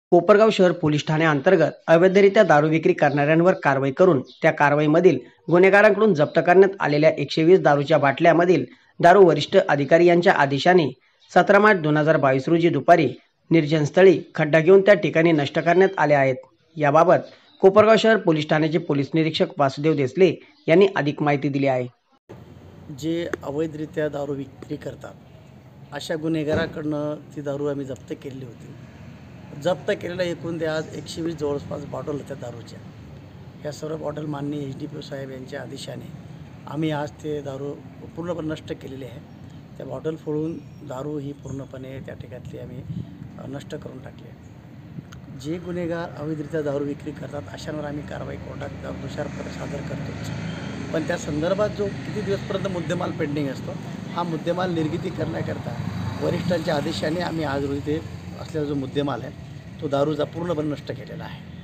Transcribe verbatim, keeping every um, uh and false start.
कोपरगाव शहर पोलीस ठाण्याअंतर्गत अवैधरित्या दारू विक्री करणाऱ्यांवर कारवाई करून त्या कारवाईमधील गुन्हेगारांकडून जप्त करण्यात आलेल्या एकशे वीस दारूच्या बाटल्यामधील दारू वरिष्ठ अधिकारी यांच्या आदेशाने सतरा मार्च दोन हजार बावीस रोजी दुपारी निर्जनस्थळी खड्डा घेऊन त्या ठिकाणी नष्ट करण्यात आले आहेत। याबाबत कोपरगाव शहर पोलीस ठाण्याचे पोलीस निरीक्षक वासुदेव देसले यांनी अधिक माहिती दिली आहे। जे अवैधरित्या दारू विक्री करतात अशा गुन्हेगाराकडनं ती दारू आम्ही जप्त केली होती। जप्त केलेल्या एकूण ते आज एकशे वीस जवळपास बॉटल होत्या दारूच्या। या सर्व बॉटल माननीय एच डी पी ओ साहेब यांच्या आदेशाने आम्ही आज ते दारू पूर्णपणे नष्ट केलेले आहे। त्या बॉटल फोडून दारू ही पूर्णपणे त्या ठिकाणी आम्ही नष्ट करून टाकली आहे। जे गुन्हेगार अवैधरित्या दारू विक्री करतात अशांवर आम्ही कारवाई कोर्टात नुसारपणे सादर करतोच, पण त्या संदर्भात जो किती दिवसपर्यंत मुद्देमाल पेंडिंग असतो हा मुद्देमाल निर्गिती करण्याकरता वरिष्ठांच्या आदेशाने आम्ही आज रोजी ते असलेला जो मुद्देमाल आहे तो दारूचा पूर्णपणे नष्ट केलेला आहे।